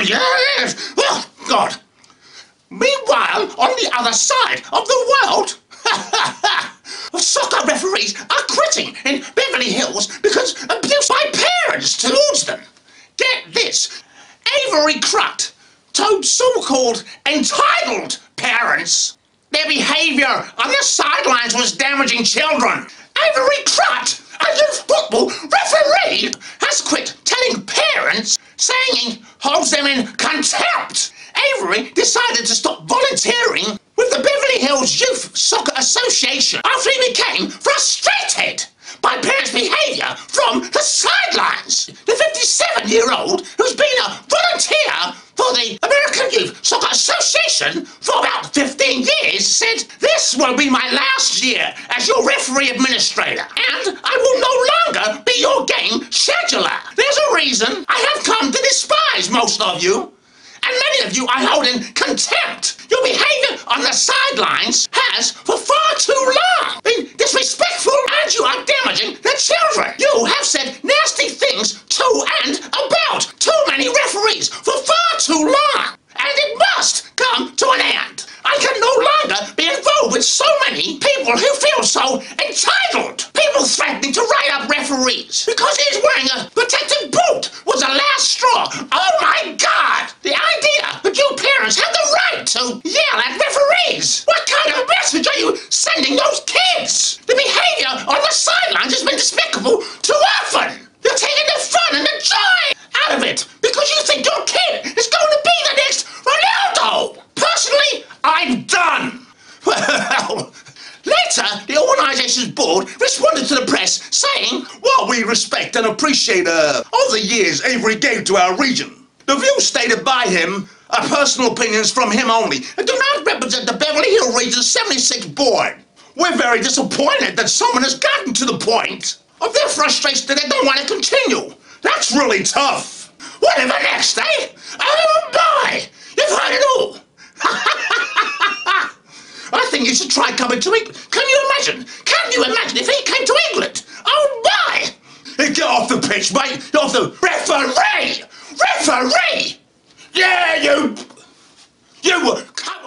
yes. Oh, God. Meanwhile, on the other side of the world, soccer referees are quitting in Beverly Hills because abuse by parents towards them. Get this. Avery Crut told so-called entitled parents their behaviour on the sidelines was damaging children. Avery Crut, a youth football referee, has quit telling parents, saying he holds them in contempt. Avery decided to stop volunteering with the Beverly Hills Youth Soccer Association after he became frustrated by parents' behaviour from the sidelines. The 57-year-old, who's been a volunteer for the American Youth Soccer Association for about 15 years, said, "This will be my last year as your referee administrator, and I will no longer be your game scheduler. There's a reason I have come to despise most of you, and many of you I hold in contempt. Your behaviour on the sidelines has, for far too long, been disrespectful, and you are damaging the children. You have said nasty things to and about too many referees for far too long, and it must come to an end. I can no longer be involved with so many people who feel so entitled. People threatening to write up referees because he's wearing a protective boot was the last straw. Oh my God! The idea that you parents have the right to yell at referees! What kind of message are you sending those kids? The behaviour on the sidelines has been despicable too often. You're taking the fun and the joy out of it because you think your kid is going to be the next Ronaldo. Personally, I'm done. Well, later, the organisation's board responded to the press saying, "While we respect and appreciate all the years Avery gave to our region, the views stated by him are personal opinions from him only and do not represent the Beverly Hills Region 76 board. We're very disappointed that someone has gotten to the point of their frustration that they don't want to continue. That's really tough. Whatever next, eh? Oh boy, you've heard it all." I think you should try coming to England. Can you imagine? Can you imagine if he came to England? Oh my! Hey, get off the pitch, mate. Get off the referee! Referee! Yeah, you...